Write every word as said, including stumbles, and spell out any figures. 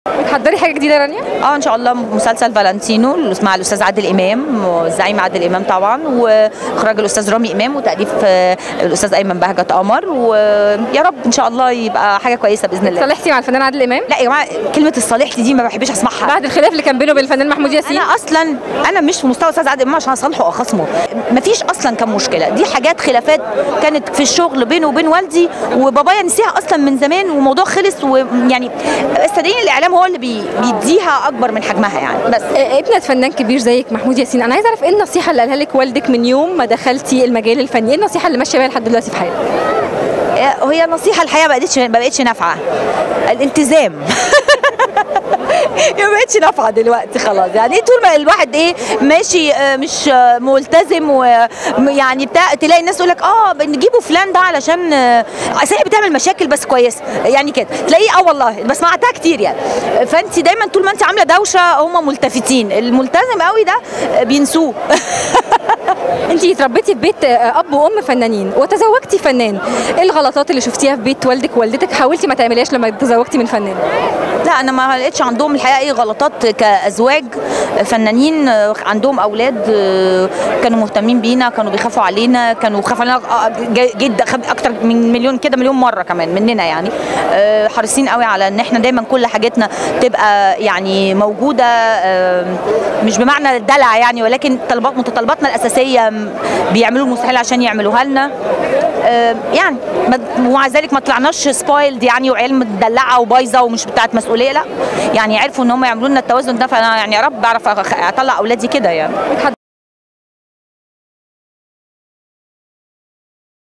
بتحضري حاجه جديده يا رانيا؟ اه ان شاء الله مسلسل فالنتينو مع الاستاذ عادل امام، الزعيم عادل امام طبعا، واخراج الاستاذ رامي امام، وتاليف الاستاذ ايمن بهجت قمر، ويا رب ان شاء الله يبقى حاجه كويسه باذن الله. صالحتي مع الفنان عادل امام؟ لا يا جماعه، كلمه الصالحتي دي ما بحبش اسمعها بعد الخلاف اللي كان بينه وبين الفنان محمود ياسين. انا اصلا انا مش في مستوى الاستاذ عادل امام عشان اصالحه او اخصمه، مفيش اصلا كان مشكله، دي حاجات خلافات كانت في الشغل بينه وبين والدي، وبابايا نسيها اصلا من زمان، والموضوع خلص، ويعني صدقيني الاعلام هو اللي بي بيديها اكبر من حجمها يعني. بس ابنة فنان كبير زيك محمود ياسين، انا عايزه اعرف ايه النصيحه اللي قالها لك والدك من يوم ما دخلتي المجال الفني؟ ايه النصيحه اللي ماشيه بيها لحد دلوقتي في حياتك؟ هي نصيحه الحقيقه ما بقتش ما بقتش نافعه، الالتزام. ما بقتش نافعه دلوقتي خلاص، يعني طول ما الواحد ايه ماشي مش ملتزم، ويعني بتاع تلاقي الناس تقول لك اه بنجيبوا فلان ده علشان صحيح بتعمل مشاكل بس كويسه، يعني كده تلاقيه اه والله بسمعتها كتير يعني. فانت دايما طول ما انت عامله دوشه هم ملتفتين، الملتزم قوي ده بينسوه. انت اتربيتي في بيت اب وام فنانين وتزوجتي فنان، ايه الغلطات اللي شفتيها في بيت والدك ووالدتك حاولتي ما تعمليهاش لما تزوجتي من فنان؟ لا انا ما لقيتش عندهم الحقيقه اي غلطات كازواج فنانين، عندهم اولاد كانوا مهتمين بينا، كانوا بيخافوا علينا، كانوا بيخافوا علينا جدا اكتر من مليون كده مليون مره كمان مننا، يعني حريصين قوي على ان احنا دايما كل حاجتنا تبقى يعني موجوده، مش بمعنى الدلع يعني، ولكن طلبات متطلباتنا الاساسيه بيعملوا المستحيل عشان يعملوها لنا، يعني ومع ذلك ما طلعناش سبويلد يعني، وعيال متدلعه وبايظه ومش بتاعت مسؤوليه، لا يعني عرفوا ان هم يعملوا لنا التوازن ده، فانا يعني يا رب بعرف اطلع اولادي كده يعني.